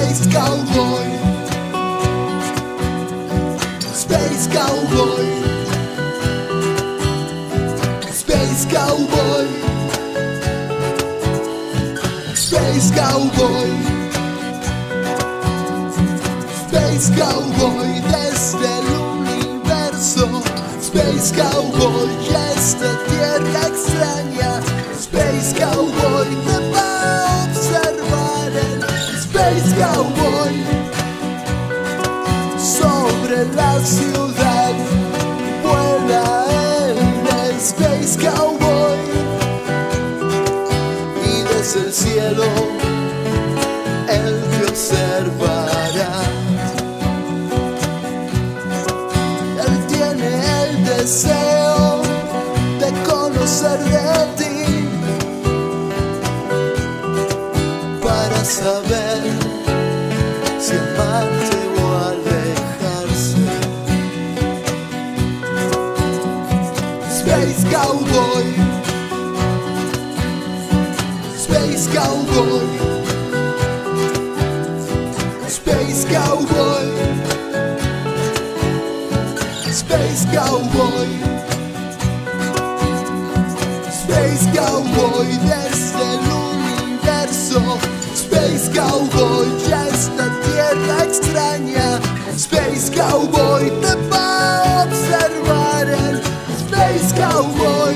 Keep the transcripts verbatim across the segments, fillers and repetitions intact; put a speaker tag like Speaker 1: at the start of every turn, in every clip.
Speaker 1: Space Cowboy, Space Cowboy, Space Cowboy, Space Cowboy, Space Cowboy desde el universo. Space Cowboy esta tierra extraña. Space Cowboy te va a observar el Space Cowboy sobre la ciudad. Vuela el Space Cowboy y desde el cielo él te observará. Él tiene el deseo de conocer de ti para saber si amarte o alejarse. Space Cowboy, Space Cowboy, Space Cowboy, Space Cowboy, Space Cowboy desde el universo. Space Cowboy ya esta tierra extraña. Space Cowboy te va a observar el Space Cowboy.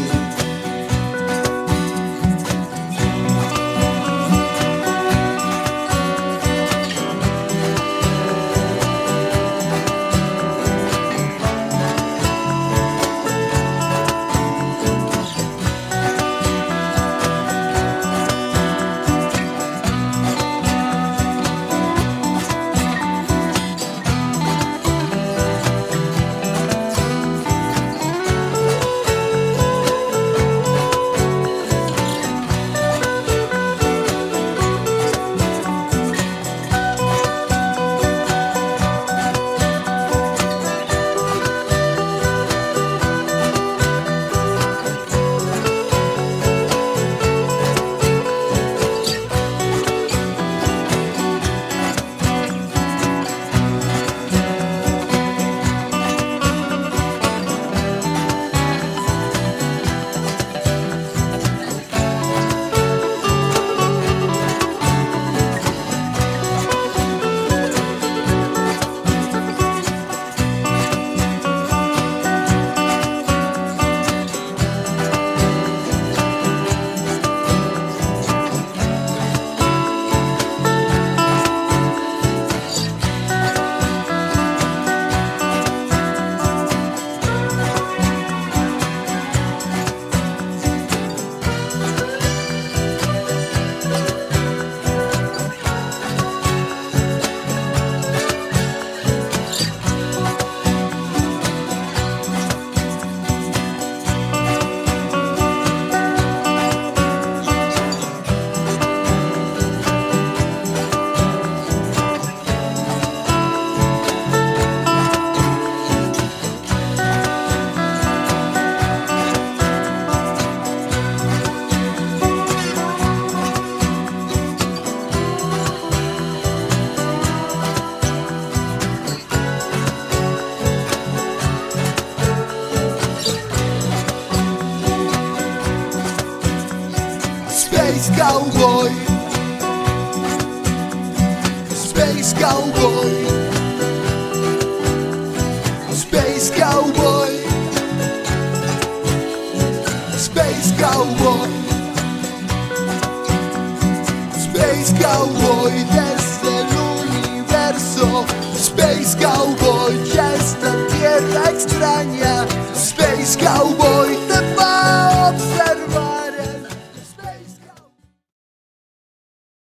Speaker 1: Space Cowboy, Space Cowboy, Space Cowboy, Space Cowboy, Space Cowboy desde el universo. Space Cowboy.